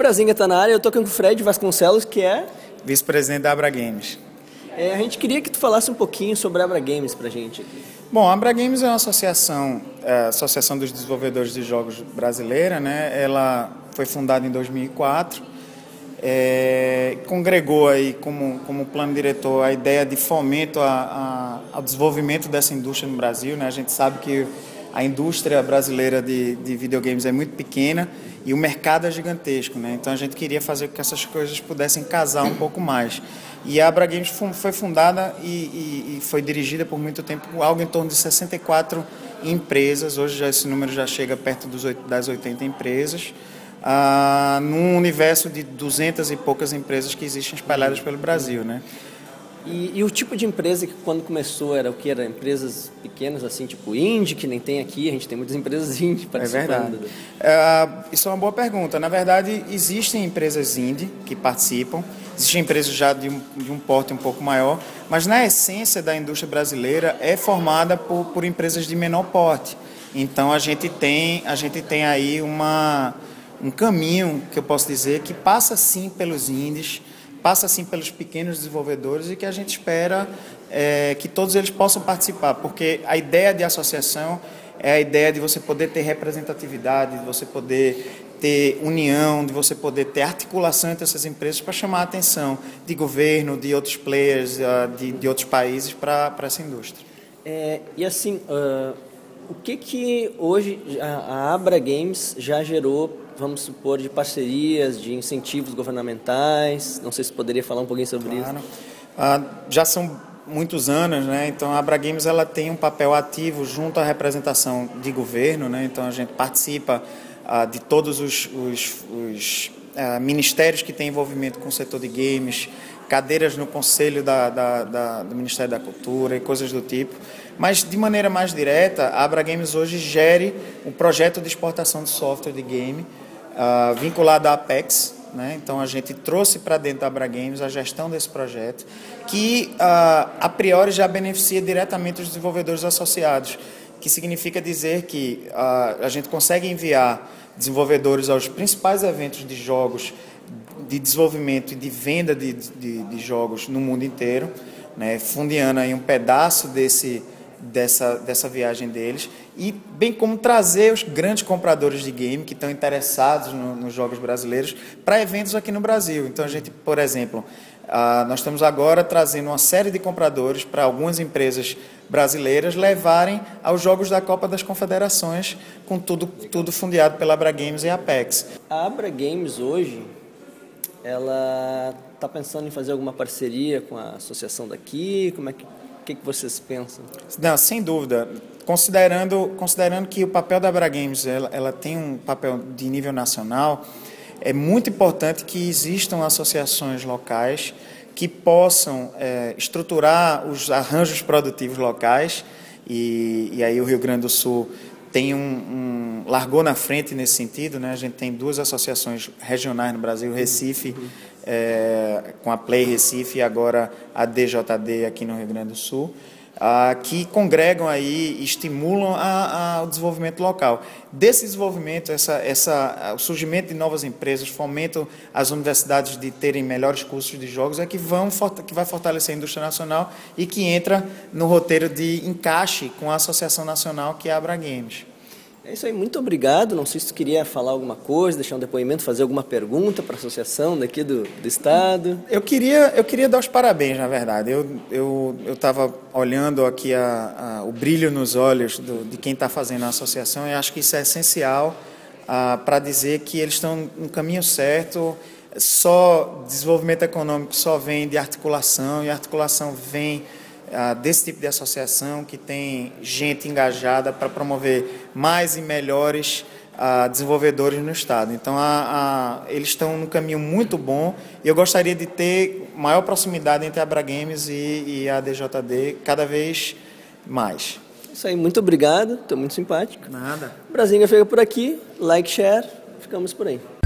Brasinga está na área, eu estou com o Fred Vasconcelos, que é vice-presidente da Abra Games. A gente queria que tu falasse um pouquinho sobre a Abra Games pra gente aqui. Bom, a Abra Games é uma associação, Associação dos Desenvolvedores de Jogos brasileira, né? Ela foi fundada em 2004, congregou aí como plano diretor a ideia de fomento ao desenvolvimento dessa indústria no Brasil, né? A gente sabe que a indústria brasileira de videogames é muito pequena e o mercado é gigantesco, né? Então a gente queria fazer com que essas coisas pudessem casar um pouco mais. E a Abra Games foi fundada e foi dirigida por muito tempo por algo em torno de 64 empresas. Hoje esse número já chega perto das 80 empresas, num universo de 200 e poucas empresas que existem espalhadas pelo Brasil, né? E o tipo de empresa que quando começou era o que? Era empresas pequenas, assim, tipo indie, que nem tem aqui, a gente tem muitas empresas indie participando. É verdade. Isso é uma boa pergunta. Na verdade, existem empresas indie que participam, existem empresas já de um porte um pouco maior, mas na essência da indústria brasileira é formada por empresas de menor porte. Então a gente tem aí um caminho, que eu posso dizer, que passa sim pelos indies, passa assim pelos pequenos desenvolvedores e que a gente espera que todos eles possam participar, porque a ideia de associação é a ideia de você poder ter representatividade, de você poder ter união, de você poder ter articulação entre essas empresas para chamar a atenção de governo, de outros players, de outros países para essa indústria. E assim, o que hoje a Abra Games já gerou, vamos supor, de parcerias, de incentivos governamentais? Não sei se poderia falar um pouquinho sobre isso. Já são muitos anos, né? Então a Abra Games ela tem um papel ativo junto à representação de governo, né? Então a gente participa de todos os ministérios que têm envolvimento com o setor de games, cadeiras no conselho do Ministério da Cultura e coisas do tipo. Mas, de maneira mais direta, a Abra Games hoje gere um projeto de exportação de software de game vinculado à Apex, né? Então, a gente trouxe para dentro da Abra Games a gestão desse projeto, que, a priori, já beneficia diretamente os desenvolvedores associados, que significa dizer que a gente consegue enviar desenvolvedores aos principais eventos de jogos, de desenvolvimento e de venda de jogos no mundo inteiro, né, fundiando aí um pedaço dessa viagem deles, e bem como trazer os grandes compradores de game que estão interessados nos jogos brasileiros para eventos aqui no Brasil. Então a gente, por exemplo, nós estamos agora trazendo uma série de compradores para algumas empresas brasileiras levarem aos Jogos da Copa das Confederações, com tudo fundeado pela Abra Games e Apex. A Abra Games hoje, ela está pensando em fazer alguma parceria com a associação daqui? O que vocês pensam? Não, sem dúvida. Considerando que o papel da Abra Games ela tem um papel de nível nacional, é muito importante que existam associações locais que possam estruturar os arranjos produtivos locais, e aí o Rio Grande do Sul tem largou na frente nesse sentido, né? A gente tem duas associações regionais no Brasil, Recife, com a Play Recife, e agora a DJD aqui no Rio Grande do Sul, que congregam aí e estimulam o desenvolvimento local. Desse desenvolvimento, o surgimento de novas empresas, fomento as universidades de terem melhores cursos de jogos, que vai fortalecer a indústria nacional e que entra no roteiro de encaixe com a Associação Nacional, que é a Abra Games. É isso aí, muito obrigado. Não sei se tu queria falar alguma coisa, deixar um depoimento, fazer alguma pergunta para a associação daqui do estado. Eu queria dar os parabéns, na verdade. Eu estava olhando aqui o brilho nos olhos de quem está fazendo a associação, e acho que isso é essencial para dizer que eles estão no caminho certo. Só desenvolvimento econômico só vem de articulação, e a articulação vem desse tipo de associação que tem gente engajada para promover mais e melhores desenvolvedores no estado. Então eles estão num caminho muito bom, e eu gostaria de ter maior proximidade entre a Abra Games e a DJD cada vez mais. Isso aí, muito obrigado, estou muito simpático. Nada. Brasinga fica por aqui, like, share, ficamos por aí.